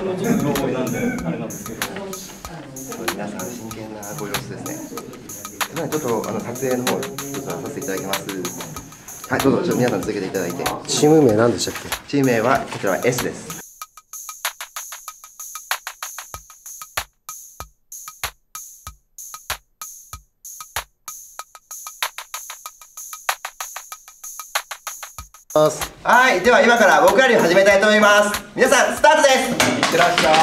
の授業なんであれなんですけど。 皆さん真剣なご様子ですね。ちょっと撮影の方ちょっとさせていただきます。はい、どうぞ皆さん続けていただいて。 チーム名何でしたっけ？ チーム名はこちらは S です。はい、では今から僕らに始めたいと思います。皆さんスタートです。いってらっしゃい。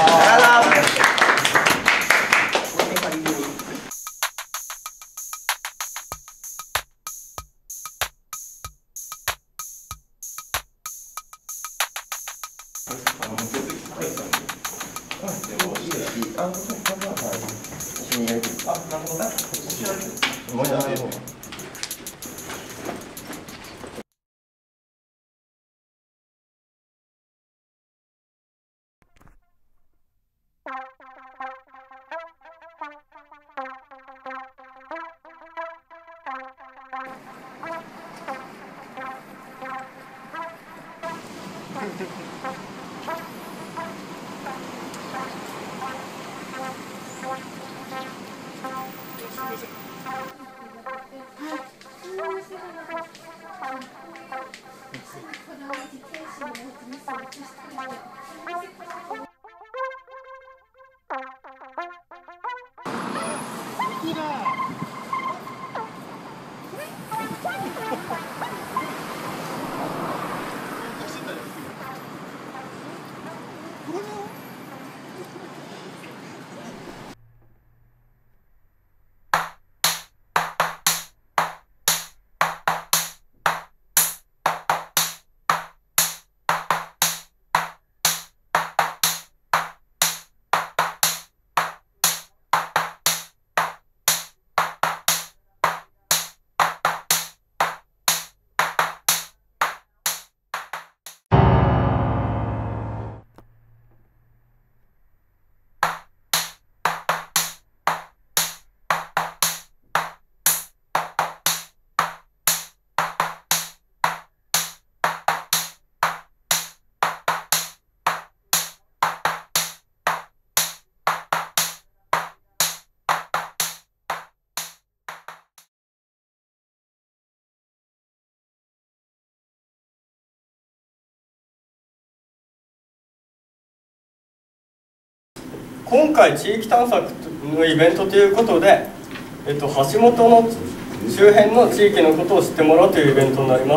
今回地域探索のイベントということで、橋本の周辺の地域のことを知ってもらうというイベントになります。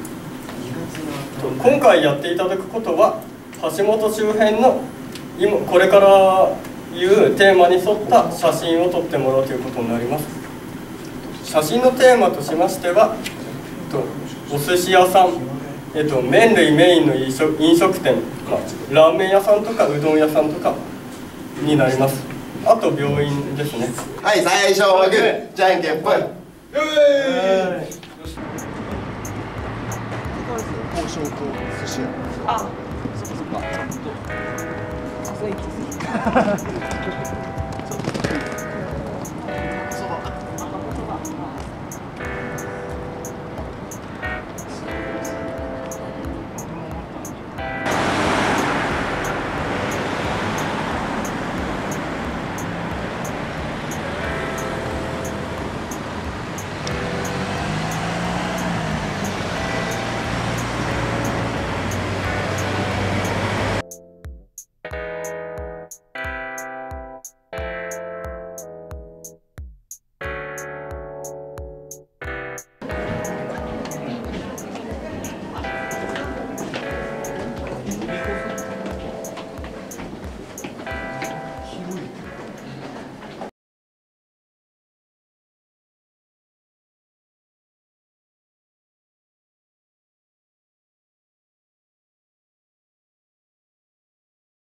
今回やっていただくことは橋本周辺のこれからいうテーマに沿った写真を撮ってもらうということになります。写真のテーマとしましてはお寿司屋さん、麺類メインの飲食店、ラーメン屋さんとかうどん屋さんとかになります。あと病院ですね。 はい、最初はグー、じゃんけんぽい。交渉と寿司屋。あ、そっかそっか。